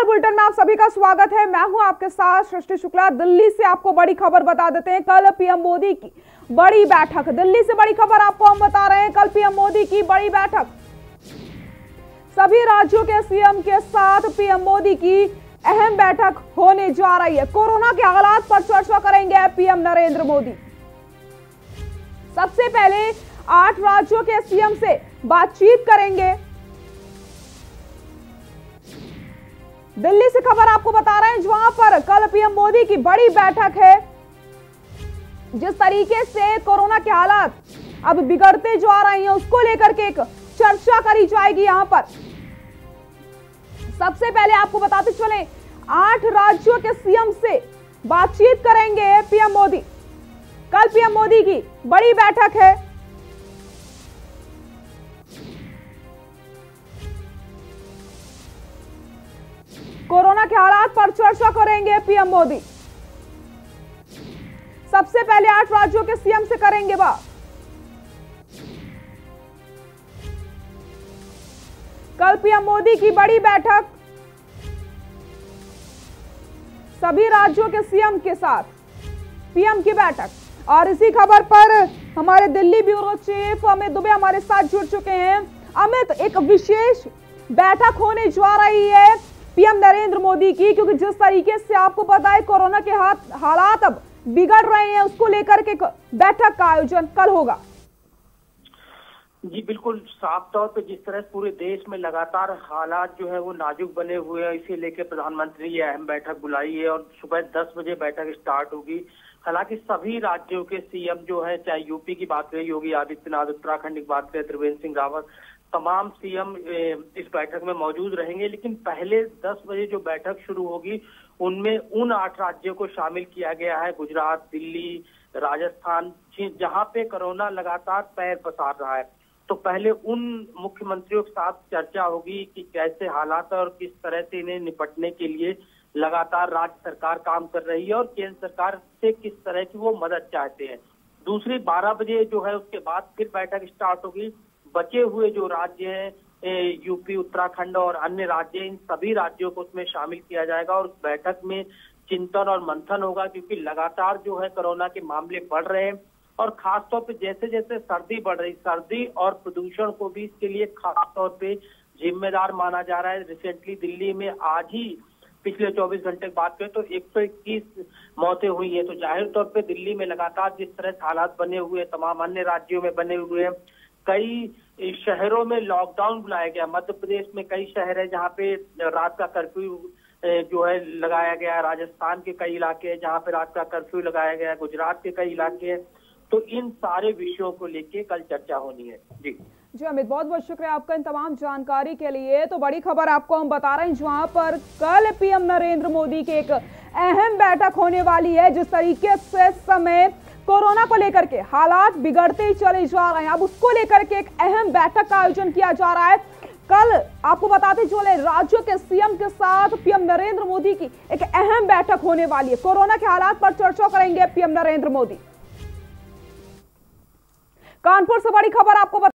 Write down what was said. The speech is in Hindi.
बुलेटिन में आप सभी का स्वागत है। मैं हूं आपके साथ सृष्टि शुक्ला। दिल्ली से आपको बड़ी खबर बता देते हैं। कल पीएम मोदी की बड़ी बैठक, दिल्ली से बड़ी खबर आपको हम बता रहे हैं। कल पीएम मोदी की बड़ी बैठक, सभी राज्यों के सीएम के साथ पीएम मोदी की अहम बैठक होने जा रही है। कोरोना के हालात पर चर्चा करेंगे पीएम नरेंद्र मोदी। सबसे पहले 8 राज्यों के सीएम से बातचीत करेंगे। दिल्ली से खबर आपको बता रहे हैं, जहां पर कल पीएम मोदी की बड़ी बैठक है। जिस तरीके से कोरोना के हालात अब बिगड़ते जा रहे हैं, उसको लेकर के एक चर्चा करी जाएगी। यहां पर सबसे पहले आपको बताते चले, 8 राज्यों के सीएम से बातचीत करेंगे पीएम मोदी। कल पीएम मोदी की बड़ी बैठक है। कोरोना के हालात पर चर्चा करेंगे पीएम मोदी। सबसे पहले 8 राज्यों के सीएम से करेंगे बात। कल पीएम मोदी की बड़ी बैठक, सभी राज्यों के सीएम के साथ पीएम की बैठक। और इसी खबर पर हमारे दिल्ली ब्यूरो चीफ अमित दुबे हमारे साथ जुड़ चुके हैं। अमित, एक विशेष बैठक होने जा रही है पीएम नरेंद्र मोदी की, क्योंकि जिस तरीके से आपको पता है कोरोना के हालात अब बिगड़ रहे हैं, उसको लेकर के बैठक का आयोजन कल होगा। जी बिल्कुल, साफ तौर पे जिस तरह पूरे देश में लगातार हालात जो है वो नाजुक बने हुए हैं, इसे लेकर प्रधानमंत्री ये अहम बैठक बुलाई है और सुबह 10 बजे बैठक स्टार्ट होगी। हालांकि सभी राज्यों के सीएम जो है, चाहे यूपी की बात करें योगी आदित्यनाथ, उत्तराखंड की बात करें त्रिवेंद्र सिंह रावत, तमाम सीएम इस बैठक में मौजूद रहेंगे। लेकिन पहले 10 बजे जो बैठक शुरू होगी उनमें उन 8 राज्यों को शामिल किया गया है, गुजरात, दिल्ली, राजस्थान, जहां पे कोरोना लगातार पैर पसार रहा है। तो पहले उन मुख्यमंत्रियों के साथ चर्चा होगी कि कैसे हालात और किस तरह से इन्हें निपटने के लिए लगातार राज्य सरकार काम कर रही है और केंद्र सरकार से किस तरह की वो मदद चाहते हैं। दूसरी 12 बजे जो है उसके बाद फिर बैठक स्टार्ट होगी। बचे हुए जो राज्य हैं, यूपी, उत्तराखंड और अन्य राज्य, इन सभी राज्यों को उसमें शामिल किया जाएगा और उस बैठक में चिंतन और मंथन होगा, क्योंकि लगातार जो है कोरोना के मामले बढ़ रहे हैं और खासतौर पे जैसे जैसे सर्दी बढ़ रही, सर्दी और प्रदूषण को भी इसके लिए खासतौर पे जिम्मेदार माना जा रहा है। रिसेंटली दिल्ली में आज ही पिछले 24 घंटे की बात करें तो 121 मौतें हुई है। तो जाहिर तौर पे दिल्ली में लगातार जिस तरह से हालात बने हुए हैं, तमाम अन्य राज्यों में बने हुए हैं। कई शहरों में लॉकडाउन बुलाया गया। मध्य प्रदेश में कई शहर है जहाँ पे रात का कर्फ्यू जो है लगाया गया है। राजस्थान के कई इलाके हैं जहाँ पे रात का कर्फ्यू लगाया गया है। गुजरात के कई इलाके हैं। तो इन सारे विषयों को लेके कल चर्चा होनी है। जी अमित, बहुत बहुत शुक्रिया आपका इन तमाम जानकारी के लिए। तो बड़ी खबर आपको हम बता रहे हैं, जहां पर कल पीएम नरेंद्र मोदी की एक अहम बैठक होने वाली है। जिस तरीके से समय कोरोना को लेकर के हालात बिगड़ते ही चले जा रहे हैं, अब उसको लेकर के एक अहम बैठक का आयोजन किया जा रहा है। कल आपको बताते चले, राज्यों के सीएम के साथ पीएम नरेंद्र मोदी की एक अहम बैठक होने वाली है। कोरोना के हालात पर चर्चा करेंगे पीएम नरेंद्र मोदी। कानपुर से बड़ी खबर आपको